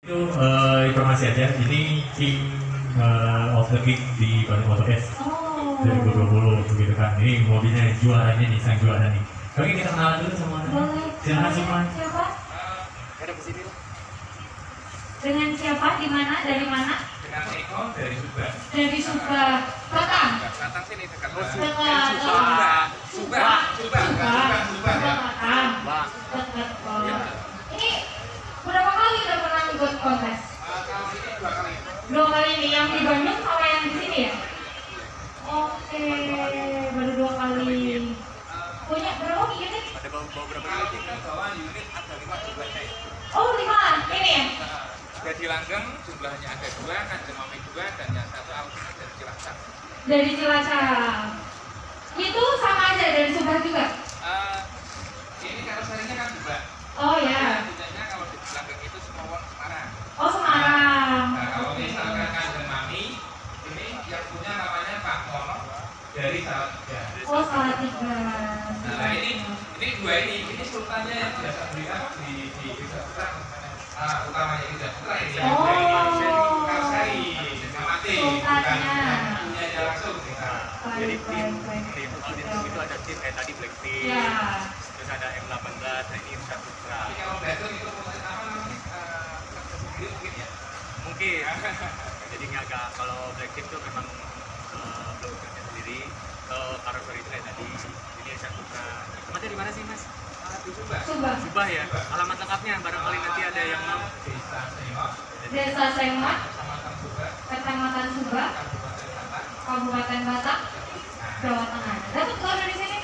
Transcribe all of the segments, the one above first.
Itu informasi aja, ini tim of the King di Bandung Motor S 2020 gitu kan. Ini mobilnya juaranya nih, sang juara nih. Oke, kita kenalan dulu sama Anda. Silakan semua. Siapa? Ada di sini. Dengan siapa? Di mana? Dari mana? Dengan Eko dari Subang. Dari Subang. Batang. Batang sini dekat. Subang. Subang. Batang. Dekat. Ini berapa kali udah pernah ikut kontes? Kalau ini 2 kali. 2 kali ini, yang di Bandung sama yang di sini ya? Oke, baru 2 kali. Punya berapa unit? Ada bawa berapa unit? Kita bawa unit ada 5 jumlahnya. Oh, 5. Ini ya? Dari Langgeng jumlahnya ada 2, Kanjeng 2 dan yang satu Alvin dari Cilacap. Dari Cilacap. Itu sama aja dari Subang juga? Ini karoserinya kan juga. Oh ya. Bedanya kalau di Langgeng itu semua orang Semarang. Oh, Semarang. Nah, kalau misalkan Kanjeng Mami ini yang punya namanya Pak Mono dari Salatiga. Oh, Salatiga. Nah, ini 2 ini sultannya yang biasa beli apa di Desa Putra. Utamanya di Desa Putra ini yang karoseri Mati bukan punya langsung kita. Jadi tim itu ada tim kayak tadi Blackpink, terus ada M18, nah ini Desa Putra. Tapi kalau Blackpink itu apa namanya sendiri mungkin ya? Mungkin. Jadi agak kalau Blackpink itu memang belum kerja sendiri. Kalau karoseri itu kayak tadi, ini Desa Putra. Tempatnya di mana sih Mas? Di Subang. Subang. Subah ya. Alamat lengkapnya barangkali nanti ada yang mau. Desa Sengot, Desa Sengot, Kecamatan Subang, Kecamatan Subang, Kabupaten Batang. Kabupaten Batang, Jawa Tengah. Dapat keluar dari sini?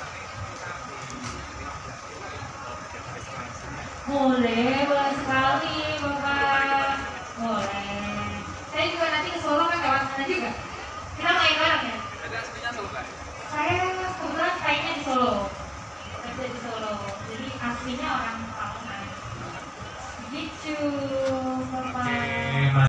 Boleh sekali, Bapak. Boleh. Saya juga nanti ke Solo kan lewat sana juga. Kita main bareng ya? Ada aslinya Subang. Saya kebetulan kayaknya di Solo. Kerja di Solo. Jadi aslinya orang